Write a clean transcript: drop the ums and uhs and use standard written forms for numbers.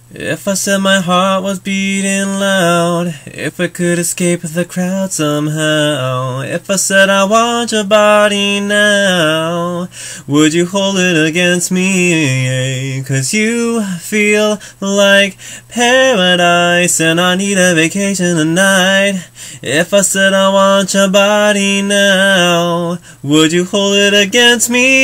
If I said my heart was beating loud, if I could escape the crowd somehow, if I said I want your body now, would you hold it against me? 'Cause you feel like paradise and I need a vacation tonight. If I said I want your body now, would you hold it against me?